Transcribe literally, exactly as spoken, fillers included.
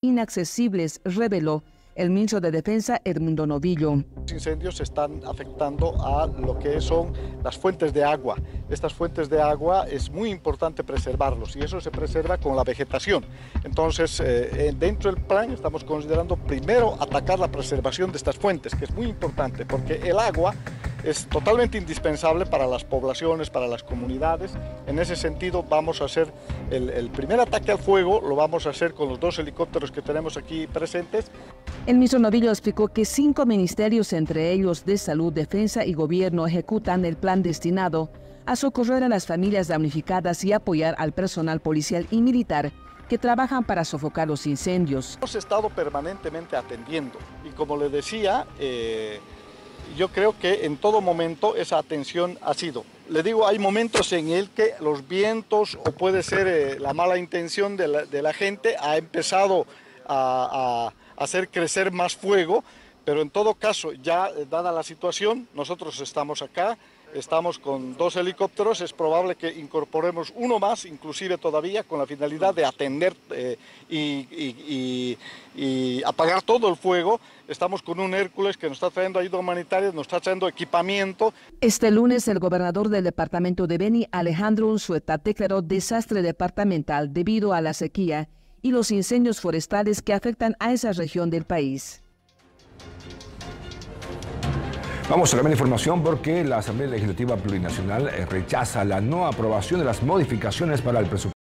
inaccesibles, reveló el ministro de Defensa, Edmundo Novillo. Los incendios están afectando a lo que son las fuentes de agua. Estas fuentes de agua es muy importante preservarlos y eso se preserva con la vegetación. Entonces, eh, dentro del plan estamos considerando primero atacar la preservación de estas fuentes, que es muy importante porque el agua es totalmente indispensable para las poblaciones, para las comunidades. En ese sentido vamos a hacer el, el primer ataque al fuego, lo vamos a hacer con los dos helicópteros que tenemos aquí presentes. El ministro Novillo explicó que cinco ministerios, entre ellos de Salud, Defensa y Gobierno, ejecutan el plan destinado a socorrer a las familias damnificadas y apoyar al personal policial y militar que trabajan para sofocar los incendios. Hemos estado permanentemente atendiendo y como le decía, eh, yo creo que en todo momento esa atención ha sido. Le digo, hay momentos en el que los vientos o puede ser eh, la mala intención de la, de la gente ha empezado a, a hacer crecer más fuego, pero en todo caso, ya dada la situación, nosotros estamos acá, estamos con dos helicópteros, es probable que incorporemos uno más, inclusive todavía, con la finalidad de atender eh, y, y, y, y apagar todo el fuego. Estamos con un Hércules que nos está trayendo ayuda humanitaria, nos está trayendo equipamiento. Este lunes, el gobernador del departamento de Beni, Alejandro Unzueta, declaró desastre departamental debido a la sequía y los incendios forestales que afectan a esa región del país. Vamos a la información porque la Asamblea Legislativa Plurinacional rechaza la no aprobación de las modificaciones para el presupuesto